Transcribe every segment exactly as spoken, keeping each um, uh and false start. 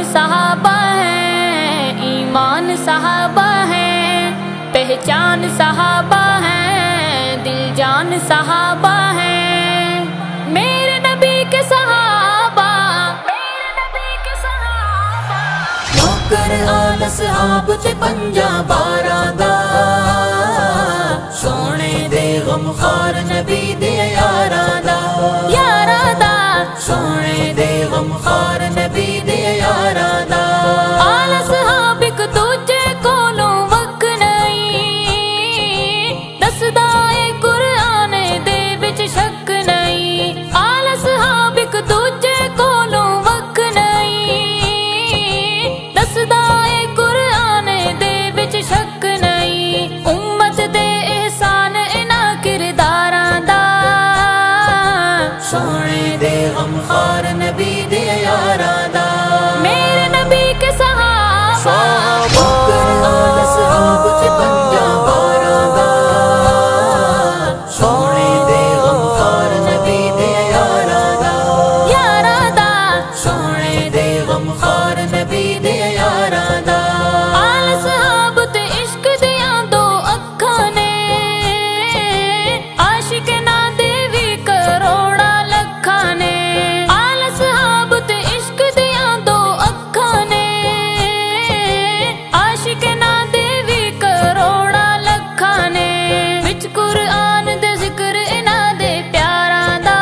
صحابہ ہے، ایمان صحابہ ہے، پہچان صحابہ ہے، دل جان صحابہ ہے، میرے نبی کے صحابہ، میرے نبی کے صحابہ، نوکر آل صحاب تے پنجا بارہ دا، سونے دے غمخوار نبی دے یاراں دا، یاراں دا، سونے دے غمخوار نبی دے یاراں دا، آل صحاب ایک دوجے کولوں وک نہیں، دسدا اے قرآن دے وچ شک نہیں، آل صحاب ایک دوجے کولوں وک نہیں، دسدا اے قرآن دے وچ شک نہیں، امت دے احسان انہاں کرداراں دا، سونے دے غمخوار نبی دے یاراں دا، میرے نبی کے صحابہ، نوکر آل صحاب تے پنجا بارہ دا، سونے دے غمخوار نبی دے یاراں دا، یاراں دا، سونے دے غمخوار نبی دے یاراں دا، آل صحاب تے عشق دیاں دو اکھاں نے، عاشق نہ دے وی کروڑا لکھاں نے، آل صحاب تے عشق دیاں دو اکھاں نے، عاشق نہ دے وی کروڑا لکھاں نے، وچ قرآن دے ذکر انہاں دے پیاراں دا،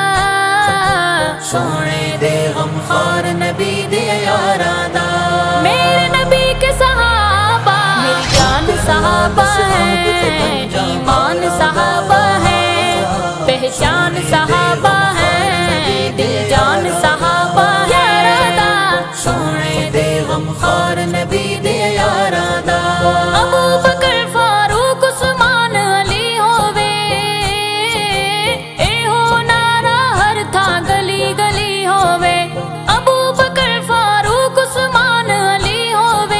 سونے دے غمخوار نبی دے یاراں دا، میرے نبی کے صحابہ، میری جان صحابہ ہے، ایمان صحابہ ہے، پہچان صحابہ ہے، دل جان صحابہ ہے، یاراں دا، سونے دے غمخوار نبی دے یاراں دا، ابو بکر فاروق عثمان علی ہووے، اے ہو نعرہ ہر تھاں گلی گلی ہووے، ابو بکر فاروق عثمان علی ہووے،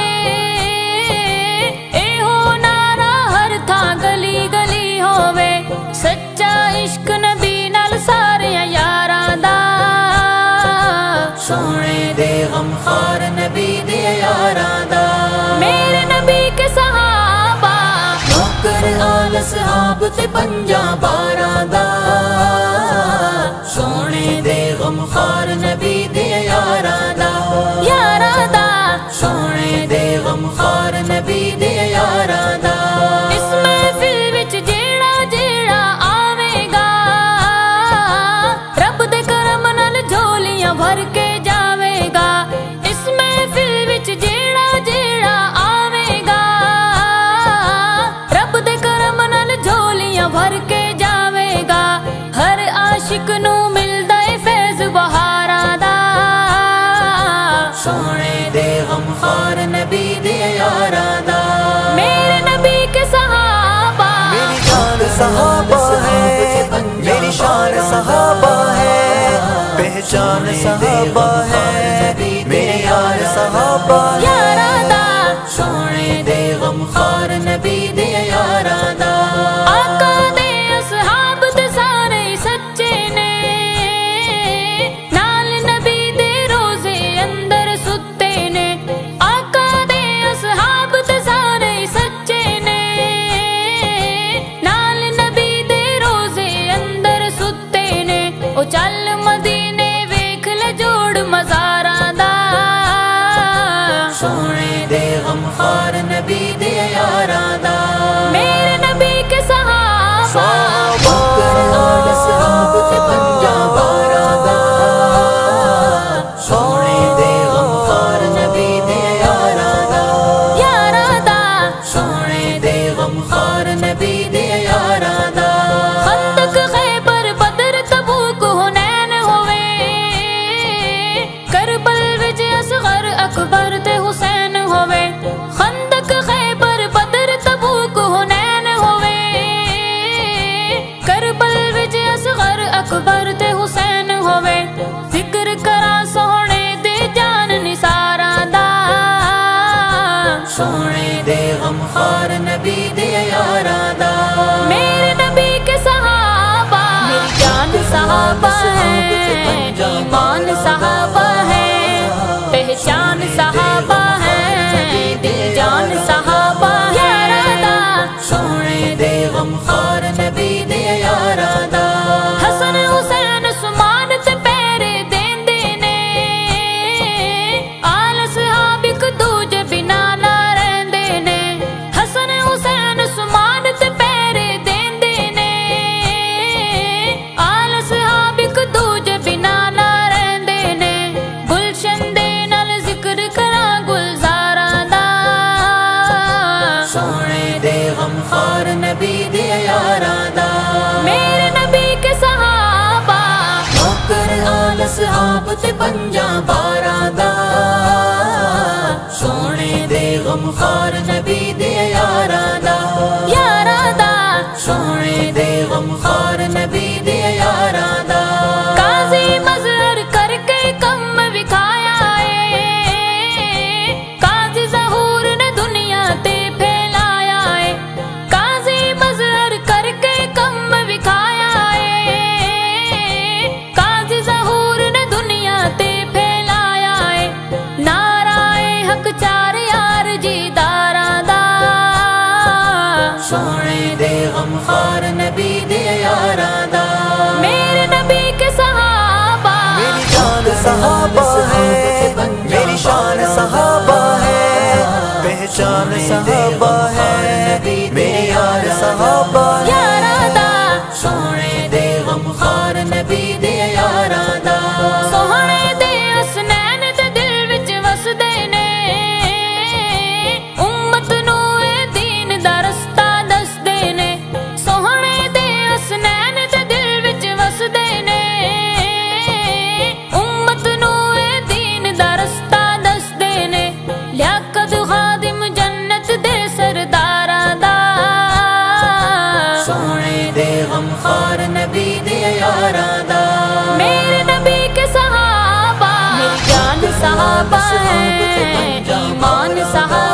اے ہو نعرہ ہر تھاں گلی گلی ہووے، سچا عشق نبی نال سارے یاراں دا، سونے دے غمخوار نبی دے یاراں دا، میرے نبی کے صحابہ، نوکر آل صحاب تے پنجا بارہ دا، سونے دے غمخوار نبی دے یاراں دا، یاراں دا، سونے دے غمخوار نبی دے یاراں دا، اس محفل وچ جیڑا جیڑا آوے گا، رب دے کرم نال جھولیاں بھر کے جاوے گا، اس محفل وچ جیڑا جیڑا آوے گا، رب دے کرم نال جھولیاں بھر کے جاوے گا، ہر عاشق نو ملدا اے فیض بہاراں دا، سونے دے غمخوار نبی دے یاراں دا، میرے نبی کے صحابہ، میری جان صحابہ ہے، میری شان صحابہ ہے، پہچان صحابہ ہے، میرے یار صحابہ ہے، یاراں دا، سونے دے غمخوار نبی دے یاراں دا، آقا دے اصحاب تے سارے سچے نے، نال نبی دے روزے اندر ستے نے، آقا دے اصحاب تے سارے سچے نے، نال نبی دے روزے اندر ستے نے، او چل مدینے ویکھ لے جوڑ مزاراں دا، سونے دے غمخوار نبی دے یاراں دا، میرے نبی کے صحابہ، نوکر آل صحاب تے پنجا بارہ دا، سونے دے غمخوار نبی دے یاراں دا، یاراں دا، سونے دے غمخوار نبی دے یاراں دا، خندق خیبر بدر تبوک حنین ہوئے، کربل وچ اصغر اکبر تے حسین ہوئے، خندق خیبر بدر تبوک حنین ہوئے، کربل وچ اصغر اکبر تے حسین ہوئے، ذکر کرا سونے دے جان نثاراں دا، سونے دے غمخوار نبی دے یاراں دا، میرے نبی کے صحابہ، میری جان صحابہ ہے، ایمان صحابہ ہے، پہچان سونے دے غمخوار نبی دے یاراں دا میرے نبی کے صحابہ نوکر آل صحاب تے پنجاں باراں دا سونے دے غمخوار نبی دے یاراں دا یاراں دا سونے دے غمخوار نبی دے یاراں دا قاضی مظہر کر کے کم وکھایا ہے قاضی ظہور نے دنیا تے پھیلایا ہے قاضی مظہر کر کے کم وکھایا ہے قاضی ظہور نے دنیا تے پھیلایا ہے نعرہ حق چار یار جی داراں دا سونے دے غمخوار نبی دے یاراں دا میرے نبی کے صحابہ میری جان صحابہ ہے میری شان صحابہ ہے پہچان صحابہ ہے میرے یار صحابہ ہے یاراں دا سونے دے غمخوار نبی دے یاراں دا سوہنے دے حسنین تے دل وچ وسدے نے امت نو اے دین دا رستہ دسدے نے سوہنے دے حسنین تے دل وچ وسدے نے امت نو اے دین دا رستہ دسدے نے لیاقت خادم جنت دے سرداراں دا سونے دے غمخوار نبی دے یاراں دا میرے نبی کے صحابہ میری جان صحابہ ہے ایمان صحابہ